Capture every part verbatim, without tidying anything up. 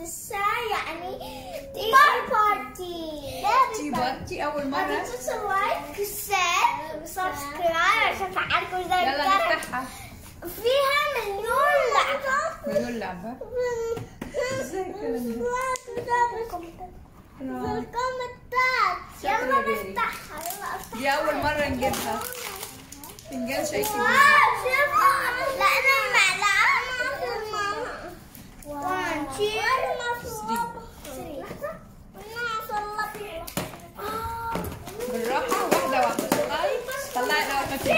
الساعة يعني تي بارتي. تي بارتي أول مرة. تدوسوا لايك وشير وسبسكرايب عشان تعرفوا ازاي. يلا نفتحها. فيها مليون لعبة. مليون لعبة. ازاي الكلام ده؟ في الكومنتات. يلا نفتحها. يلا افتحها. دي أول مرة نجيبها. فنجان شاي كبير. لا أنا المعلقة. واحد اثنين بالراحة واحدة واحدة. طلعي طلعي الأول حطي.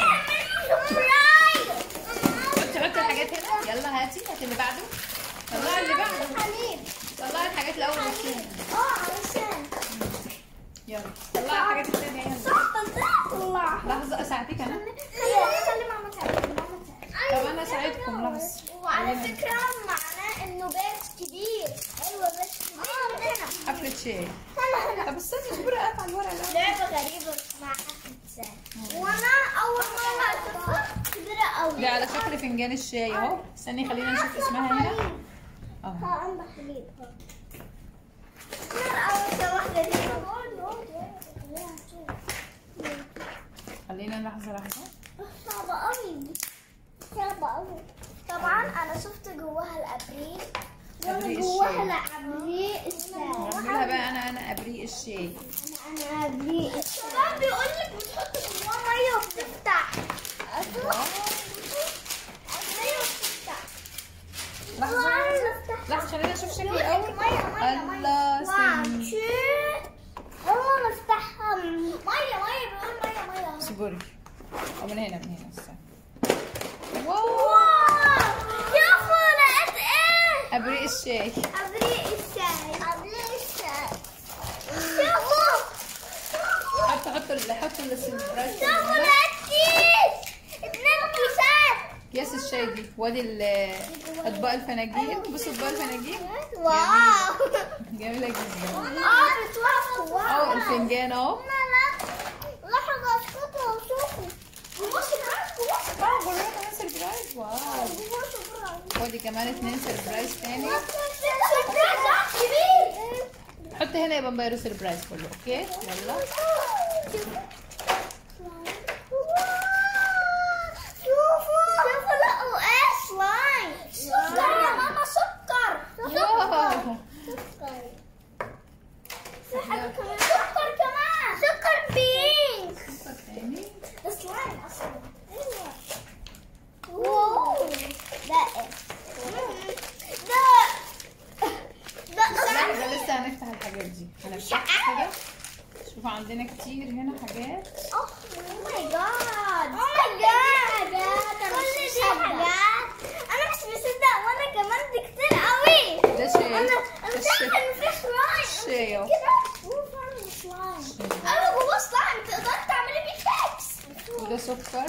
حطي حطي الحاجات هنا. يلا هاتي هاتي اللي بعده. طلعي اللي بعده. طلعي الحاجات الأول والثانية. اه علشان. يلا طلعي الحاجات الثانية. يلا. لحظة أساعدك أنا. خلي ماما تساعدني. ماما تساعدني. طب أنا أساعدكم لحظة. وعلى فكرة معناه إنه بيت كبير. أيوة بيت كبير هنا. حفلة شاي. هلا هلا. طب استني اصبري أقطع الورقة الأول. لعبة غريبة اسمها حفلة شاي. وأنا أول مرة أشوفها كبيرة أوي. دي على شكل فنجان الشاي أهو. استني خلينا نشوف اسمها هنا. أهو. ها عندها حليب. أول واحدة دي. خلينا لحظة لحظة. صعبة أوي. صعبة أوي. طبعا أنا شفت جواها الأبريق. أبريق جواها الشاي. الأبريق الشاي. بعملها بقى أنا أنا أبريق الشاي. أنا أنا أبريق الشاي. طبعا بيقول لك بتحط جواها مية وبتفتح. مية وبتفتح. لحظة لحظة خلينا نشوف شكل الأول. الله استني. والله نفتحها. مية مية بيقول مية مية. اصبري. أو من هنا من هنا استني. واو. واو. شوفوا لقيت إيه؟ أبريق الشاي. أبريق الشاي. أبريق الشاي. شوفوا. حطوا حطوا ال- حطوا السبرايز. شوفوا لقيت كيس. اتنين كيسات. أكياس الشاي دي. وادي ال- أطباق الفناجين. بصوا أطباق الفناجين. واو. جميلة جدا. اه بتوقفوا. أهو الفنجان أهو. لحظة اسكتوا وشوفوا. بصوا بصوا. اه جواها كمان سربرايز. واو. ودي كمان اتنين سربرايز تاني. حط هنا يا بامبايرو سربرايز كله. اوكي يلا. شوفوا شوفوا لقوا ايه سلايم. سكر يا ماما سكر. واو. سكر سكر كمان. سكر بينك. تاني. ده سلايم اصلا. واو. ده ايه؟ ده ده لحظة لسه هنفتح الحاجات دي. هنفتحها كده. شوفوا عندنا كتير هنا حاجات. اوه ماي جاد. اوه ماي جاد. كل دي حاجات. انا مش مصدق وانا كمان دي كتير قوي. ده شاي. انا انا ده شايفه الشاي. ان في سلايم. شاي اهو. كده هو فعلا سلايم. ايوه جوه سلايم تقدري تعملي بيه كيكس. وده سكر.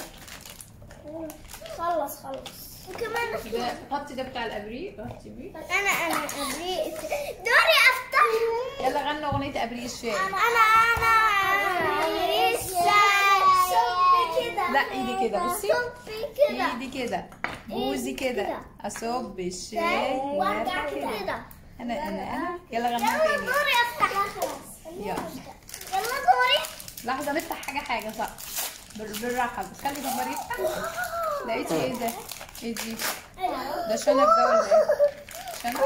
خلص خلص. وكمان ده حطي ده بتاع الابريق. حطي بيه. انا انا ابريق. دوري افتح. يلا غنوا اغنية ابريق الشاي. انا انا ابريق الشاي. صبي كده. لا ايدي كده بصي. صبي كده. ايدي كده. بوزي كده. اصب الشاي. وارجع كده. كده. انا انا انا يلا غنوا يلا تاني. دوري افتح. خلاص. يلا. يلا دوري. لحظة نفتح حاجة حاجة صح. بال- بالراحة بس خلي بابا يفتح. لقيتي ايه ده؟ ايه دي؟ ده شنب ده ولا ايه؟ شنب؟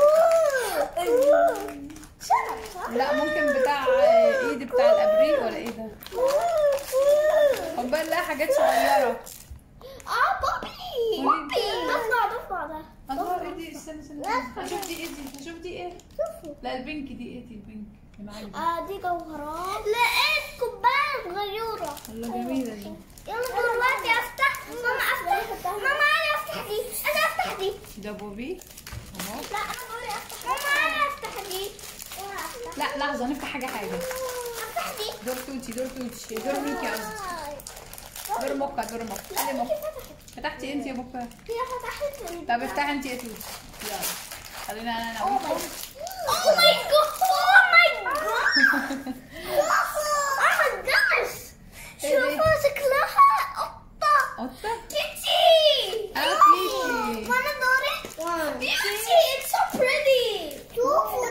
شنب صح؟ لا ممكن بتاع ايدي بتاع الابريق ولا ايه ده؟ هم بقى نلاقي حاجات صغيرة. اه بوبي. بوبي. ضفدع ضفدع ده. الله ايه دي؟ استنى استنى هشوف دي ايه دي؟ هشوف دي ايه؟ شوفوا. لا البنك دي ايه دي البنك؟ اللي معايا دي. اه دي جوهرات. لقيت كوباية صغيرة. الله جميلة دي. يلا دلوقتي افتح. ماما افتح. ماما انا افتح دي. انا افتح دي. ده بوبي اهو. لا انا دوري افتح. ماما انا افتح دي. وانا افتح. لا لحظة نفتح حاجة حاجة. افتح دي. دور توتي دور توتي دور ميكي قصدي. دور موكا دور موكا. خلي موكا. فتحتي انت يا موكا. هي فتحت. طب افتحي انت يا توتي. يلا. خلينا انا انا اوه وانت. ماي جاد. اوه ماي جاد. اوه ماي جاد. شوفوا شكلها قطة. قطة؟ كيتي. اه كيتي. وانا دوري. بيوتي. It's so pretty. شوفوا.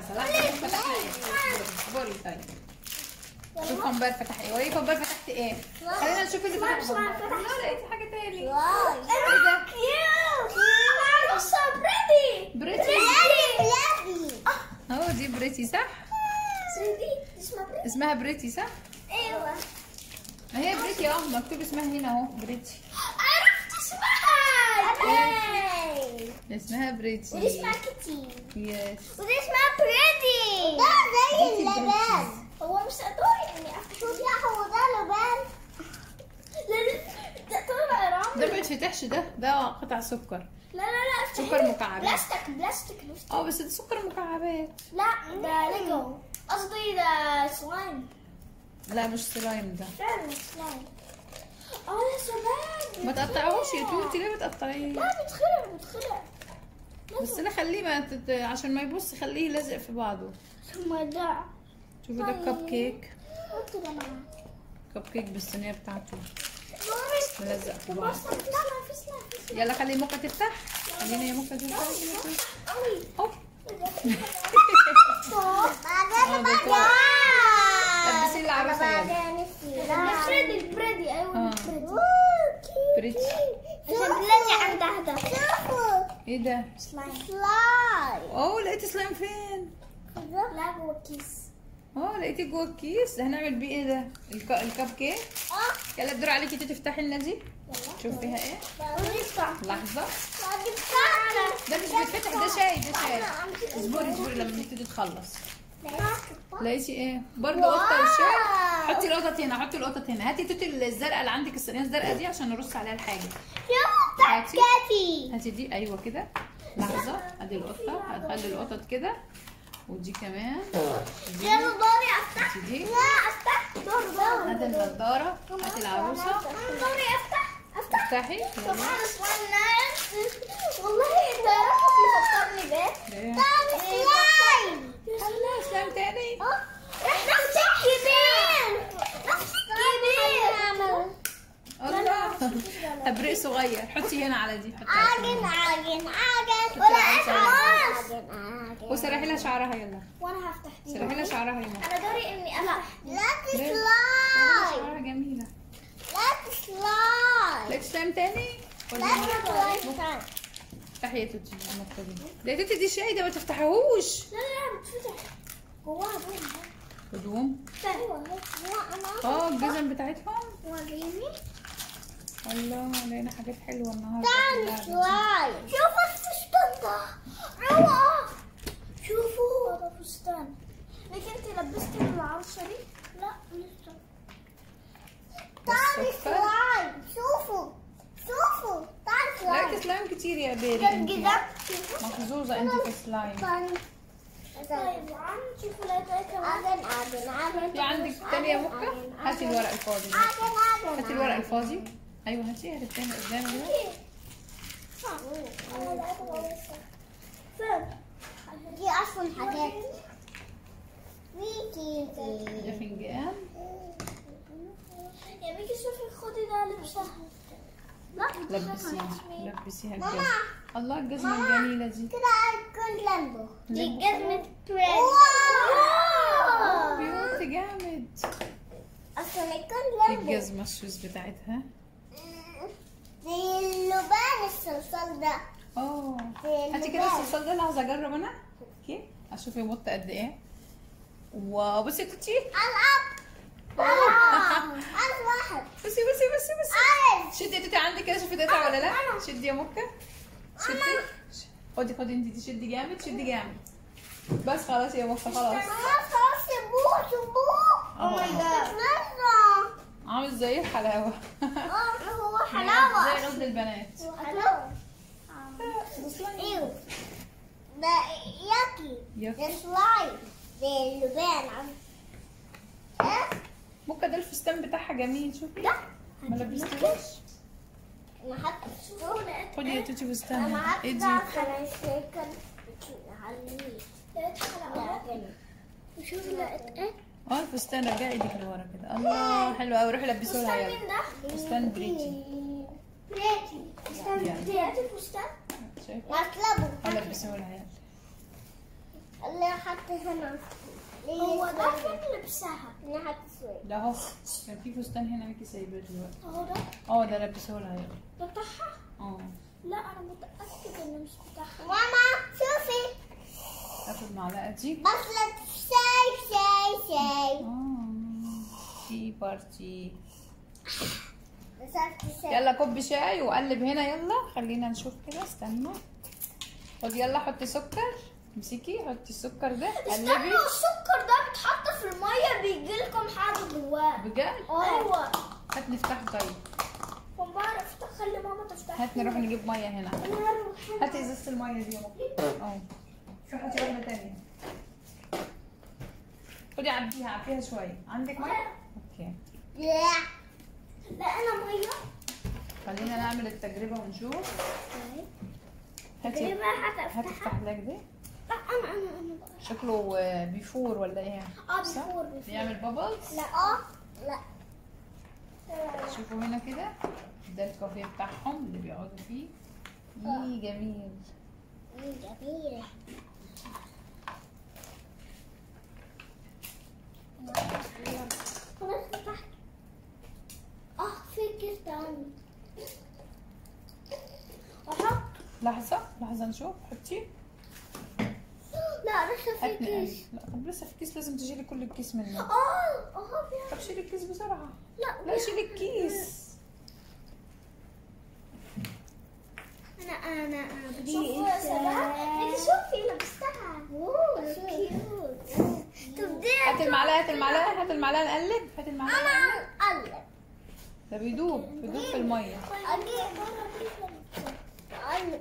صلاح فتحنا ايه؟ اصبري طيب. شوف كمبار فتح ايه؟ وريني كمبار فتحت ايه؟ خلينا نشوف اللي فتح. لا لقيتي حاجة تاني. ايه ده؟ بريتي بريتي. بريتي اهو دي بريتي صح؟ دي اسمها بريتي. اسمها بريتي صح؟ ايوه ما هي بريتي اه مكتوب اسمها هنا اهو بريتي. عرفت اسمها. ياي. اسمها بريتي. ودي اسمها كيتي. يس. ودي اسمها بريتي. ده زي اللبان. هو مش قدوري اني افتحه. لا هو ده لبان. ده طلع رمل. ده ما يتفتحش، ده ده قطع سكر. لا لا لا افتحي. سكر مكعبات. بلاستيك بلاستيك بلاستيك. اه بس ده سكر مكعبات. لا ده ليجو. قصدي ده سلايم. لا مش سلايم ده. فعلا سلايم. اه يا شباب ما تقطعوش يا توتي، ليه بتقطعيه؟ لا بتخرع بتخرع. بس لا خليه ما تت... عشان ما يبص خليه لازق في بعضه. ثم ده شوفي ده كب كيك. حطي ده معاه. كب كيك بالصينيه بتاعته ملزق في بعض. لا لا في سلاح في سلاح. يلا خلي موكا تفتح. خلينا يا موكا تفتح. قوي. هوب. بعدين بعدين. لبسي العروسه يلا. بعدين فريدي فريدي ايوه آه. فريدي. بريتي. عشان بلادي عندها هدف. شوفوا ايه ده؟ سلايم. سلايم. اوه لقيتي سلايم فين؟ لا جوه الكيس. اه لقيتي جوه الكيس ده. هنعمل بيه ايه ده؟ الك... الكب كيك. اه يلا الدور عليكي انتي تفتحي لنا دي. يلا. شوف فيها ايه؟ ونفتح. لحظه. ونفتح. ده مش بيتفتح، ده شاي ده شاي. اصبري اصبري لما نبتدي تخلص. لقيتي ايه؟ برضه قطه وشاي. حطي القطط هنا، حطي القطط هنا. هاتي توتي الزرقاء اللي عندك، الصينيه الزرقاء دي عشان نرص عليها الحاجه. هاتي كاتي. هاتي دي ايوه كده. لحظه ادي القطه، هتخلي القطط كده. ودي كمان. دي. يلا دوري افتح. هاتي دي. لا افتح. دور دور. هاتي النضاره. هاتي العروسه. دوري افتح. افتح. افتحي. سبحان الله. والله انت رحت يفكرني بيه. ايه؟ طعم سلايم. خلاص سلايم تاني. نفس الكبير. نفس الكبير. الله. تبريق صغير. حطي هنا على دي. حطي عاجن عاجن عاجن. ولا اسمع. وسرحي لها شعرها يلا. وانا هفتح دي. سرحي لها شعرها يلا. انا دوري اني افتح. لا ليه؟ سلايم. شعرها جميلة. لا سلايم. لقيت سلايم تاني؟ لا سلايم. افتحي يا توتي النقطة دي. ده يا توتي دي شاي ده ما تفتحيهوش. لا لا بتفتح. جواها بوم. هدوم. ايوه هو انا. اه الجزم بتاعتهم. وريني. الله لقينا حاجات حلوة النهاردة. تعالي سلايم. شوفوا الفستان ده. روعة. شوفوا هذا فستان. ليك انت لبستي العروسة دي؟ لا لسه. تعالي سلايم. شوفوا شوفوا. تعالي سلايم. لقيت سلايم كتير يا بيري. ده انتي. الجزم. محظوظة انت في سلايم. طيب عم شوفوا لا ده كمان. عادن عادن عادن. في عندك تاني يا مكة؟ هاتي الورق الفاضي. عادن عادن. هاتي الورق الفاضي. ايوه هاتي هاتي التاني قدامي كده. دي اصلا حاجات ميكي. ده فنجان. يا ميكي شوفي خدي ده لبسها. لا لبسيها لبسيها الجزمة. الله الجزمة الجميلة دي. كده هتكون لامبو. دي جزمة بريد. واو بيوت جامد. اصلا هيكون دي لامبو. الجزمة الشوز بتاعتها. زي اللبان الصلصال ده. اه هاتي كده الصلصال ده. لحظة اجرب انا. اوكي اشوف يمط قد ايه. واو بصي يا توتي. العب. العب واحد. بصي بصي بصي بصي. شدي يا توتي عندك كده شوفي تقطع ولا لا. شدي يا مكة. شدي. خدي خدي انتي شدي جامد شدي جامد. بس خلاص يا مكة خلاص. خلاص خلاص سيبوه سيبوه. او ماي جاد. عامل زي الحلاوة. اه هو حلاوة. زي غزل البنات. حلاوة. ايوه. ده ياكي. ياكي. ده سلايم. ده اللبان. ها؟ مكة ده الفستان بتاعها جميل شوفي. لا. ما لبستيهوش. انا حتى شوفوا لقيت. خدي يا توتي فستان. انا ايه دي؟ حتى خلاص كان عليه. لقيت حلاوة. وشوفي لقيت ايه؟ اه الفستان رجعي ايدك لورا كده. الله حلو قوي. روحي لبسوها لها فستان يلا. مين ده؟ فستان بريتي. بريتي. فستان يعني. بريتي فستان. شايفة؟ مطلبه. اه لبسوها لها يلا. اللي حط هنا هو ده فين لبسها؟ اللي حط سويد ده اهو كان في فستان هنا ميكي سايباه دلوقتي. اهو ده؟ اه ده لبسه لها يلا. ده بتاعها؟ اه لا انا متأكدة انه مش بتاعها. ماما شوفي اخد معلقة دي. بصلة شاي شاي شاي. اه في بارتي. بصلة شاي. يلا كوب شاي وقلب هنا يلا. خلينا نشوف كده استنى. خد يلا حطي سكر. امسكي حطي السكر ده قلبي. استنوا السكر ده بيتحط في المية بيجي لكم حاجة جواه. بجد؟ ايوه. هات نفتحه طيب. ما بعرف خلي ماما تفتح. هات نروح نجيب ميه هنا. هاتي ازازة الميه دي يا ماما. اه شوفي هاتي واحدة تانية. خدي عبيها عبيها شوية. عندك ميه؟ اوكي. لا لا انا ميه. خلينا نعمل التجربة ونشوف. هاتي هتفتح لك دي. لا انا انا انا شكله بيفور ولا ايه؟ اه بيفور بيفور. بيعمل بابلز؟ لا اه لا. شوفوا هنا كده ده الكافيه بتاعهم اللي بيقعدوا فيه. ايه جميل. ايه جميل. خلاص فتحت. اه في كيس تاني. احط. لحظة لحظة نشوف. حطي. لا لسه في كيس. لا طب لسه في كيس لازم تشيلي كل الكيس منه. اه اه طب شيلي الكيس بسرعة. لا لا شيلي الكيس. انا انا انا بدي شوفوا يا سلام. شوفي لبستها. اوه كيوت. طب دي هات المعلقة هات المعلقة هات المعلقة نقلب. هات المعلقة. انا اقلب. ده بيدوب بيدوب في المية. اجيب اقلب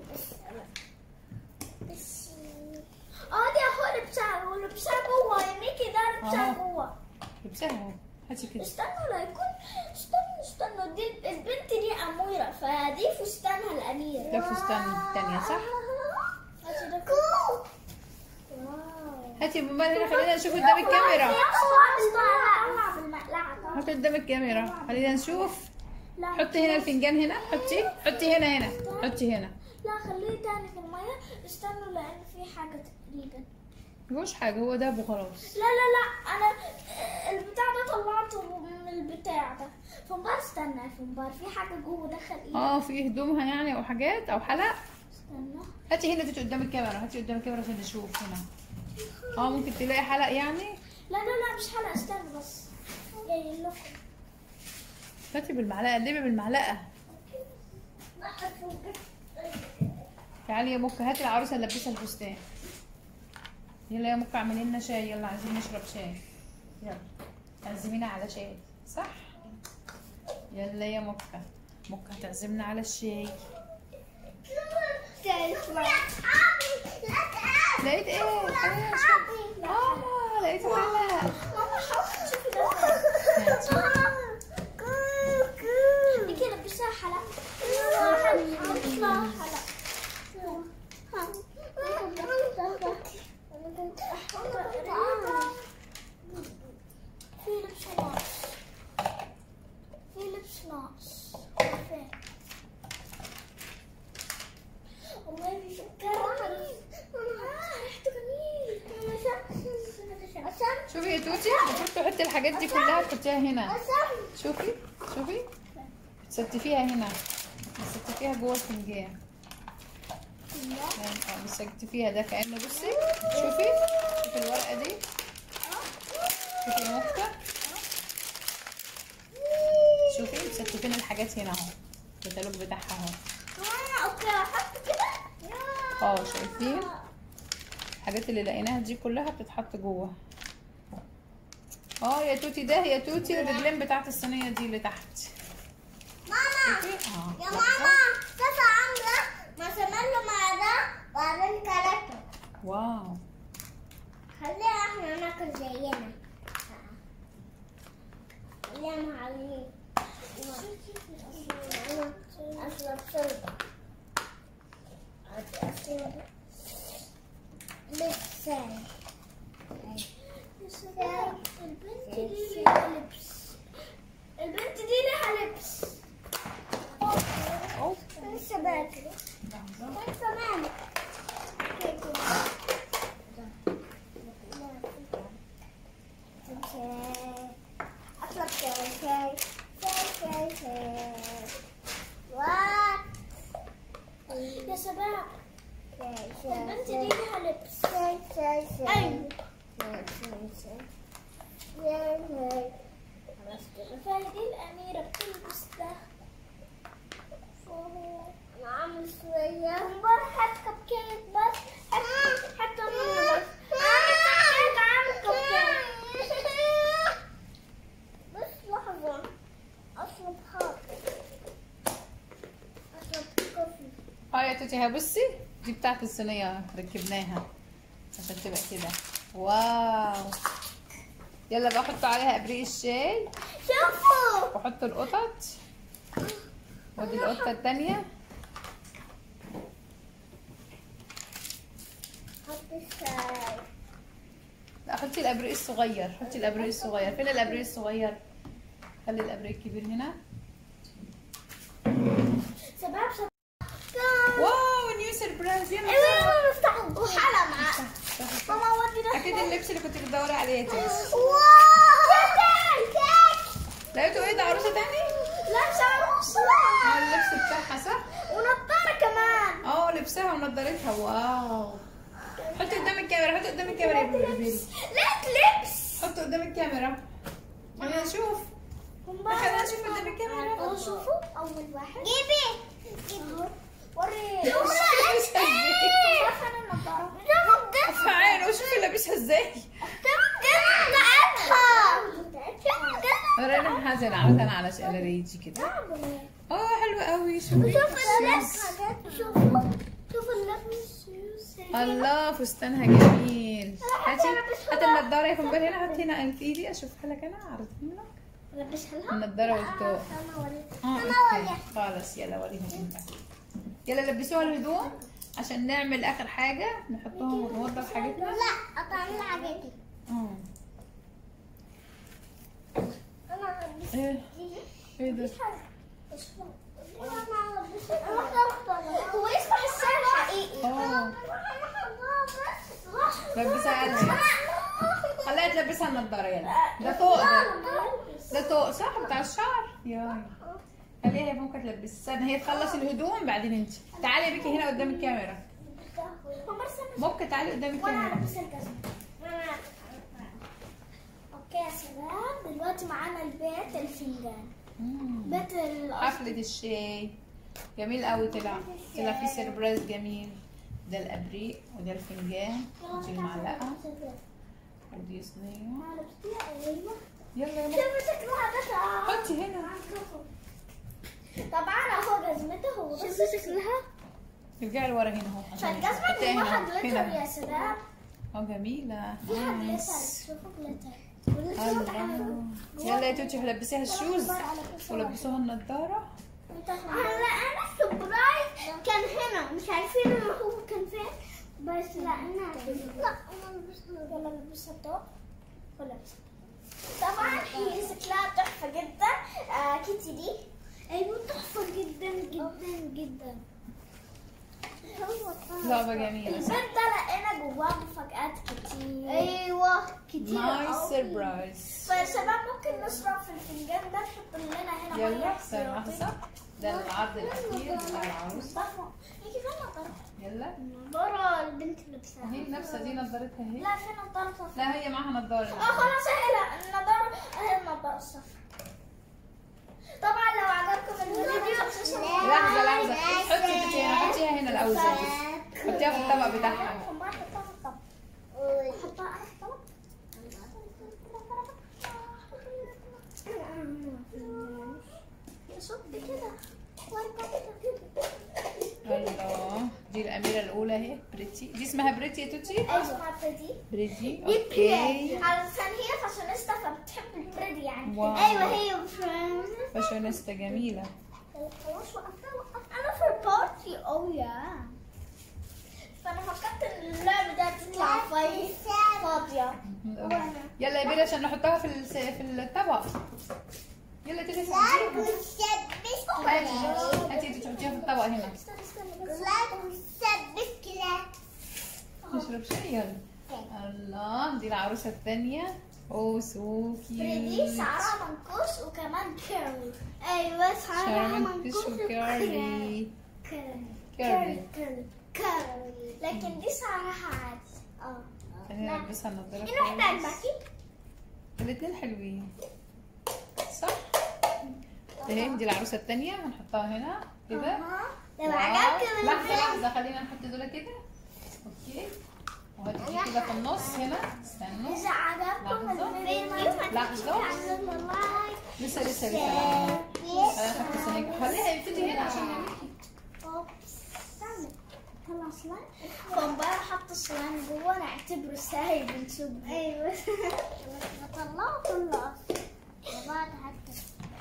بس. اه دي اهو لبسها ولبسها جوه يا ميكي. ده لبسها جوه. لبسها اهو. هاتي كده. استنوا لا يكون. استنوا استنوا دي البنت دي اموره فدي فستانها الامير. ده فستان التانية صح؟ هاتي ده. هاتي بابا هنا خلينا نشوف قدام الكاميرا. حطي قدام الكاميرا خلينا نشوف. حطي هنا الفنجان هنا. حطي حطي هنا هنا. حطي هنا. لا خليه تاني في المية. استنوا لان في حاجة تقريبا. مفيهوش حاجة هو داب وخلاص. لا لا لا انا البتاع ده طلعته من البتاع ده. فنبار استنى يا فنبار في حاجة جوه دخل ايه؟ اه في هدومها يعني او حاجات او حلق. استنى. هاتي هنا دي قدام الكاميرا. هاتي قدام الكاميرا عشان نشوف هنا. اه ممكن تلاقي حلق يعني. لا لا لا مش حلقة. استنى بس جاي لكم. هاتي بالمعلقة. قلبي بالمعلقة. تعالي يا مكة هاتي العروسة نلبسها الفستان. يلا يا مكة اعملي لنا شاي. يلا عايزين نشرب شاي. يلا عزمينا على شاي صح؟ يلا يا مكة. مكة هتعزمنا على الشاي. لقيت ايه؟ اه لقيت حلق. ماما حاولي تشوفي ده. ميكي لبسها حلق. حلق حلق. في لبس ناقص. في لبس ناقص. والله ريحته جميل. شوفي يا توتي المفروض تحطي الحاجات دي كلها تحطيها هنا. شوفي شوفي تستفيها هنا. تستفيها جوه الفنجان. اه بتستفيها ده كأنه بصي. شوفي شوفي الورقة دي. شوفي يا مكة. شوفي مستفين الحاجات هنا اهو. الكتالوج بتاعها اهو. اوكي احط كده. اه شايفين الحاجات اللي لقيناها دي كلها بتتحط جوه. اه يا توتي ده يا توتي الرجلين بتاعت الصينيه دي اللي تحت. ماما اه يا ماما كذا عامله مارشميلو مع ده وبعدين كلته. واو خلينا احنا ناكل زينا. خلينا معلمين. اشرب شوربه. اشرب لسه. البنت دي ليها لبس. البنت دي ليها لبس. اوه لسه باكل. لسه مالك. شباب البنت دي لها لبس. ايوه فهذه الأميرة بتلبس ده. عامل شوية امبارح حط كب كيك بس حتى منه بس عامل كب كيك. بس لحظة أشرب حاجة، أشرب كوفي. اه يا توتي، ها بصي دي بتاعت الصينية ركبناها عشان تبقى كده. واو، يلا بقى حطوا عليها ابريق الشاي. شوفوا وحطوا القطط. ودي القطة التانية. حط الشاي. لا حطي الابريق الصغير، حطي الابريق الصغير. فين الابريق الصغير؟ خلي الابريق الكبير هنا. شباب شباب واو نيو سربرايز. يلا ايوه نفتحه وحلا معاه. ماما ودي ده اكيد اللبس اللي كنت بتدوري عليه يا توتي. واو كيك. لقيتوا ايه ده؟ عروسة تاني؟ لا مش عروسة. اه اللبس بتاعها صح؟ ونضارة كمان. اه لبسها ونضارتها. واو، حطي قدام الكاميرا، حطي قدام الكاميرا يا بيبي. لقيت لبس. حطي قدام الكاميرا خلينا نشوف. خلينا نشوف قدام الكاميرا. اه شوفوا اول واحد. جيبي جيبي وري. لابسها ازاي؟ شوفوا النضارة. في عينه شوفي لابسها ازاي. ورينا حاجة انا عملتها انا على شقلريجي كده. اه حلوة قوي. شوفي شوفوا اللبس. شوفوا شوفوا اللبس. الله فستانها جميل. هاتي هاتي النضارة يا فنبال هنا. حطي هنا في ايدي اشوفها لك انا. اعرضهم لك لبسها لها. النضارة والطوق. انا وريها. اه انا اوكي وريها. خلاص يلا وريهم انت. يلا لبسوها الهدوم عشان نعمل اخر حاجة نحطها ونوضب حاجتنا. لا اطعم حاجتي. اه انا ايه ايه ده؟ هو يصبح السهل حقيقي. اه لبسها انا. خليها تلبسها النضارة. يلا ده طوق ده. ده طوق صح بتاع الشعر. ياي خليها يا ممكن تلبس. استنى هي تخلص الهدوم بعدين انت. تعالي يا بيكي هنا قدام الكاميرا. ممكن تعالي قدام وانا الكاميرا. البس الجزمة. اوكي يا شباب دلوقتي معانا البيت الفنجان. بيت ال- حفلة الشاي جميل قوي. طلع طلع فيه سربرايز جميل. ده الابريق وده الفنجان ودي المعلقة ودي صينية. يلا يلا شوفوا شكلها ده. حطي هنا. طبعا اهو جزمته هو. شوفوا شكلها. ارجعي لورا هنا اهو عشان فالجزمة حطيها جواها هنا. جليتر هنا. يا شباب. اه جميلة. فيها نايس. جليتر. شوفوا جليتر. الله. يلا يا توتي لبسيها الشوز ولبسوها النضارة. هلا انا السبرايز كان هنا مش عارفين هو كان فين بس لا انا لا انا لبست. يلا لبسها الطوق ولبست. طبعا هي شكلها تحفه جدا. آه كيتي دي ايوه تحفه جدا جدا جدا. لعبة جميلة. البيت ده لقينا جواه مفاجآت كتير. ايوه كتير. نايس أوي. سربرايز. فالشباب ممكن نشرب في الفنجان ده. نحط لنا هنا ميه يلا ثانية احتياطي. واحدة. ده العرض الأخير بتاع العروسة. يجي فين نظارة؟ يلا نظارة البنت لابساها. هي نفسها دي نضارتها اهي. لا في نظارة صفراء. لا هي معاها نضارة. اه خلاص اهي لا النظارة اهي النظارة الصفراء. طبعا لو عجبكم الفيديو لحظة لحظة حطي توتي هنا. حطيها هنا الأول زي كده. حطيها في الطبق بتاعها. حطها في الطبق. حطها في الطبق. صب كده وارجع كده. الله دي الأميرة الأولى اهي بريتي. دي اسمها بريتي يا توتي؟ ايوه اسمها بريدي. بريتي دي اوكي. بريدي علشان هي فاشونيستا فبتحب البريدي يعني. واو. ايوه هي فريندز. فاشونيستا جميلة. خلاص وقفتها وقفت. انا في البارتي. او يا فانا فكرت ان اللعبه ده تطلع فاي فاضيه. يلا يا بيري عشان نحطها في الس- في الطبق. يلا توتي تحطيها. هاتي انتي تحطيها في الطبق هنا. استنى استنى بس. نشرب شاي يلا. الله دي العروسة الثانية. اوه سو بريدي كيوت. شعرها منكوش وكمان كيرلي. ايوه شعرها منكوش وكيرلي. كيرلي. كيرلي. كيرلي كيرلي، لكن دي سعرها عادي. اه خلينا نلبسها النضاره. ايه واحدة عجباكي؟ الاتنين حلوين صح؟ اهي دي العروسه التانية هنحطها هنا كده. اها لو عجبك لحظه لحظه خلينا نحط دول كده. اوكي وهاتي دي كده في النص هنا. استنوا إذا عجبكم الفيديو لحظة. تعملوا لايك. لسه لسه لسه خلينا نحط الصينية. خليها يبتدي هنا عشان نعمل. استنى طلع سلايم. فمبارح حط السلايم جوه نعتبره سايب نشوف. ايوه بطلعه كله وبعد حتى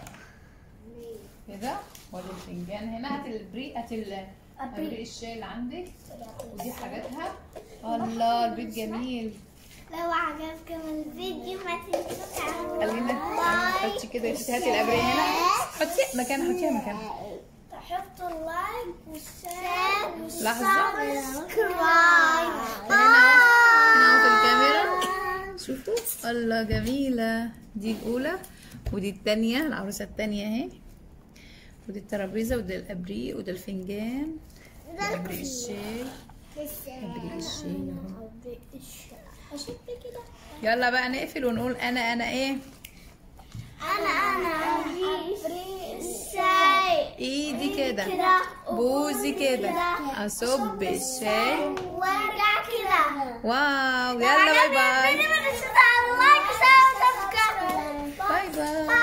كده وادي الفنجان هنا. هات البريق، هات البريق الشاي اللي عندك ودي حاجاتها. الله البيت جميل. لو عجبكم الفيديو ما تنسوا تعملوا خلينا لايك. حطي كده. هاتي الابريق هنا. حطي مكان، حطيها مكان. تحطوا اللايك والشير لحظة. والسبسكرايب. هنا هنا في الكاميرا شوفوا. الله جميلة. دي الأولى ودي التانية العروسة التانية اهي. ودي الترابيزة ودي الأبريق ودي الفنجان. أبريق الشاي. أبريق الشاي أشوف كده. يلا بقى نقفل ونقول أنا أنا إيه؟ أنا أنا أبريق الشاي. إيدي كده. كده. بوزي كده. أصب الشاي. وارجع كده. واو يلا باي باي. باي باي.